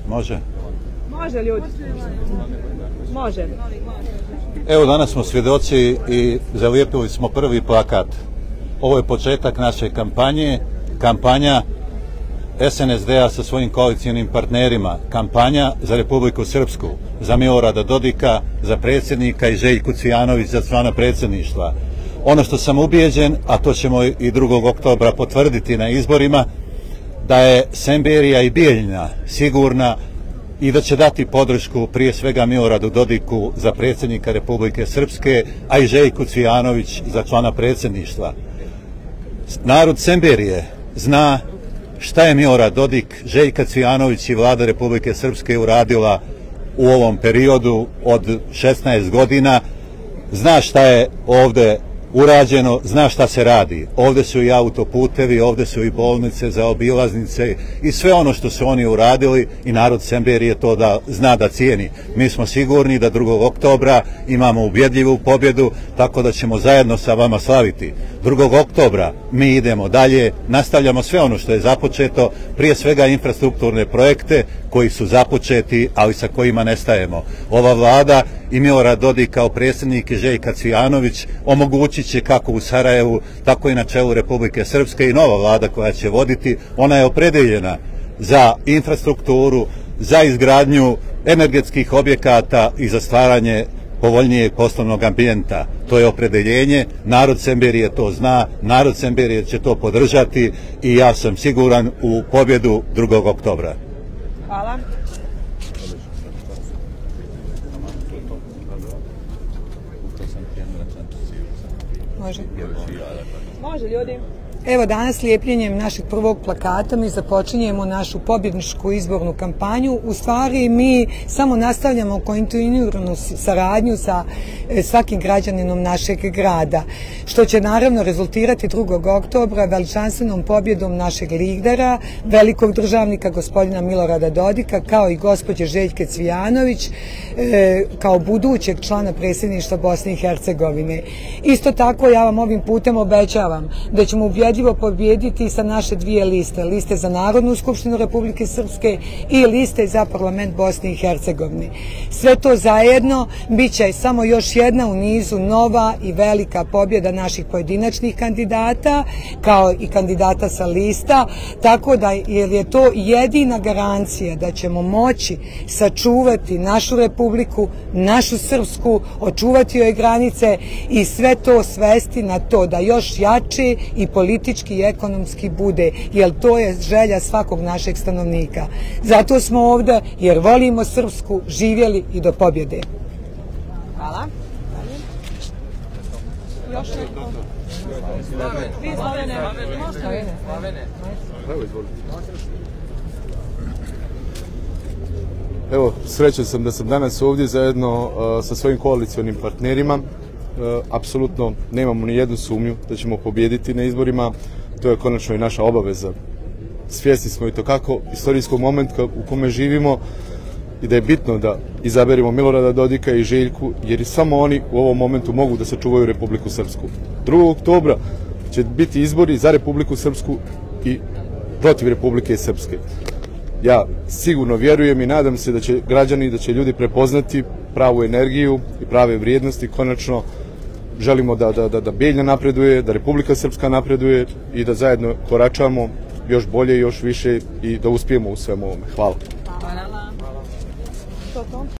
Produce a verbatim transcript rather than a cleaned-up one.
Može? Može, ljudi. Može. Evo, danas smo svjedoci i zalijepili smo prvi plakat. Ovo je početak naše kampanje, kampanja S N S D-a sa svojim koalicijnim partnerima, kampanja za Republiku Srpsku, za Milorada Dodika, za predsjednika i Željku Cvijanović za člana predsjedništva. Ono što sam ubijeđen, a to ćemo i drugog oktobra potvrditi na izborima, da je Semberija i Bijeljina sigurna i da će dati podršku prije svega Miloradu Dodiku za predsjednika Republike Srpske, a i Željku Cvijanović za člana predsjedništva. Narod Semberije zna šta je Milorad Dodik, Željka Cvijanović i vlada Republike Srpske uradila u ovom periodu od šesnaest godina, zna šta je ovde urađeno, zna šta se radi. Ovde su i autoputevi, ovde su i bolnice, zaobilaznice i sve ono što su oni uradili i narod Semberije to da zna da cijeni. Mi smo sigurni da drugog oktobra imamo ubjedljivu pobjedu, tako da ćemo zajedno sa vama slaviti. drugog oktobra mi idemo dalje, nastavljamo sve ono što je započeto, prije svega infrastrukturne projekte koji su započeti, ali sa kojima nestajemo. Ova vlada i Milorad Dodik kao predsjednik i Željka Cvijanović omogućit će kako u Sarajevu, tako i na čelu Republike Srpske i nova vlada koja će voditi. Ona je opredeljena za infrastrukturu, za izgradnju energetskih objekata i za stvaranje povoljnijeg poslovnog ambijenta. To je opredeljenje, narod Semberije to zna, narod Semberije će to podržati i ja sam siguran u pobjedu drugog oktobra. Hvala. Može. Može, ljudi. Evo, danas lijepljenjem našeg prvog plakata mi započinjemo našu pobjedničku izbornu kampanju. U stvari mi samo nastavljamo kontinuiranu saradnju sa svakim građaninom našeg grada, što će naravno rezultirati drugog oktobra veličanstvenom pobjedom našeg lidera, velikog državnika gospodina Milorada Dodika, kao i gospođe Željke Cvijanović, kao budućeg člana predsjedništva Bosne i Hercegovine. Isto tako ja vam ovim putem obećavam da ćemo ubjedljivo pobjediti sa naše dvije liste, liste za Narodnu skupštinu Republike Srpske i liste za parlament Bosne i Hercegovine. Sve to zajedno bit će samo još jedna u nizu nova i velika pobjeda naših pojedinačnih kandidata, kao i kandidata sa lista, tako da je to jedina garancija da ćemo moći sačuvati našu Republiku, našu Srpsku, očuvati joj granice i sve to svesti na to da još jače i politički i ekonomski bude, jer to je želja svakog našeg stanovnika. Zato smo ovdje, jer volimo Srpsku, živjeli i do pobjede. Hvala. Još neko? Vi Slavene. Slavene. Evo, srećan sam da sam danas ovdje zajedno uh, sa svojim koalicionim partnerima. Uh, apsolutno nemamo ni jednu sumnju da ćemo pobijediti na izborima. To je konačno i naša obaveza. Svjesni smo i to kako istorijskog momenta u kome živimo i da je bitno da izaberemo Milorada Dodika i Željku, jer i samo oni u ovom momentu mogu da sačuvaju Republiku Srpsku. drugog oktobra će biti izbori za Republiku Srpsku i protiv Republike Srpske. Ja sigurno vjerujem i nadam se da će građani, da će ljudi prepoznati pravu energiju i prave vrijednosti. Konačno želimo da, da, da, da Bijeljina napreduje, da Republika Srpska napreduje i da zajedno koračamo još bolje i još više i da uspijemo u svemu ovome. Hvala. Hvala.